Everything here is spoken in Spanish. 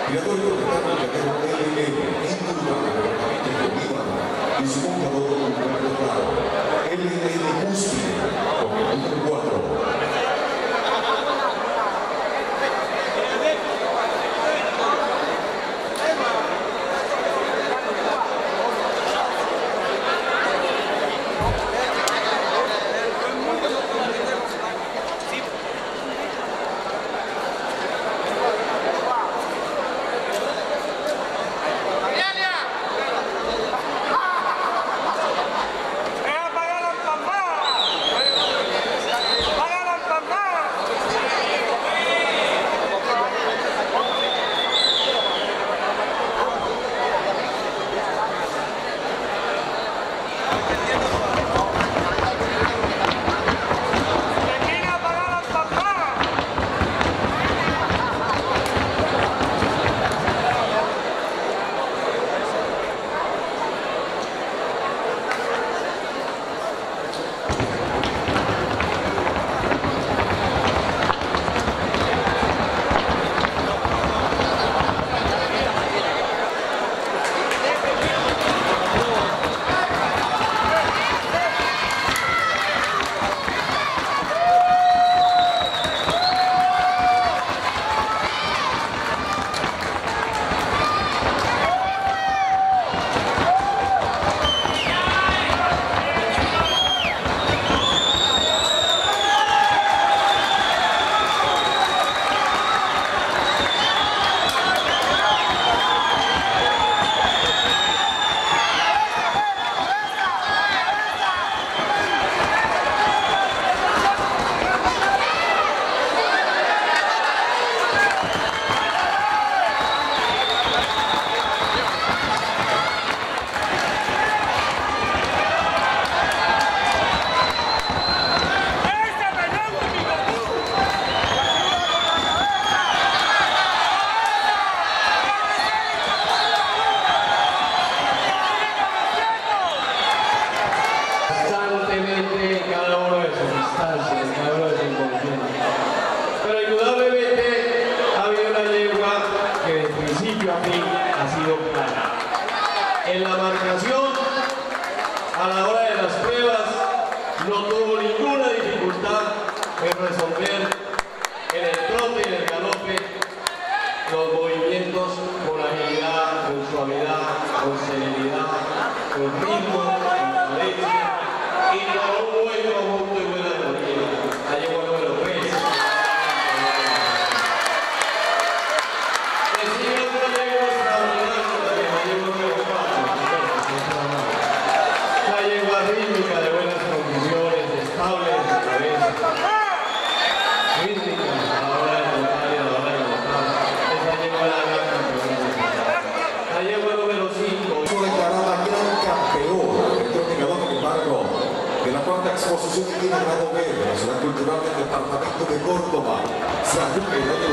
Creador y propietario del ganadero LL, individual del departamento de Líbano, y su montador Humberto Prado, LL Cúspide, con el número 4. En la marcación, a la hora de las pruebas, no tuvo ninguna dificultad en resolver en el trote y en el galope los movimientos con agilidad, con suavidad, con serenidad, con ritmo, con cadencia y con un buen conjunto y buena armonía. La yegua número 3. Rítmica de buenas condiciones, estable en su cabeza, rítmica a la hora de montar y a la hora de montar. Esa yegua es la gran campeona. La yegua número 5. Fue declarada gran campeón del torneador de embargo de la cuarta exposición de grado B de la Ciudad Cultural del Departamento de Córdoba.